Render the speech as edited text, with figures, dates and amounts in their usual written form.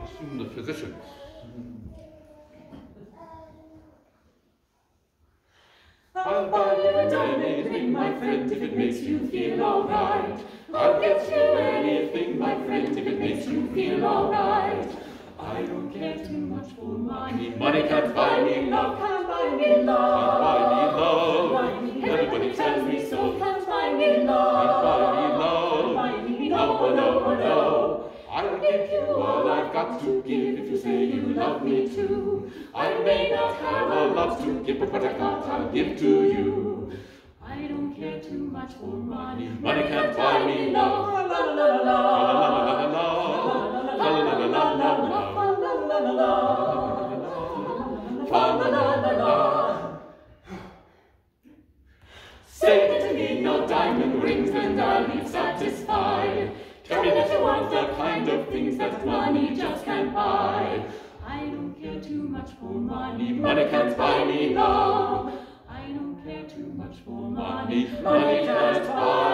The physician. I'll buy you a diamond ring, my friend, if it makes you feel alright. I'll get you anything, my friend, if it makes you feel alright. I don't care too much for money. Money can't buy me love, can't buy me love. Can't buy me love. Everybody tells me so. Can't buy me love. Can't buy me love. Can't buy me no, no, no. I'll give you all I've got to give if you say you love me too. I may not have a lot to give, but what I got I'll give to you. I don't care too much for money. Money can't buy me love. La la la la la. La la la la la. La la la la la. La la la la. Say that you need no diamond rings and I'll be satisfied. Tell me that you want the kind of things that money just can't buy. I don't care too much for money. Money can't buy me love. I don't care too much for money. Money can't buy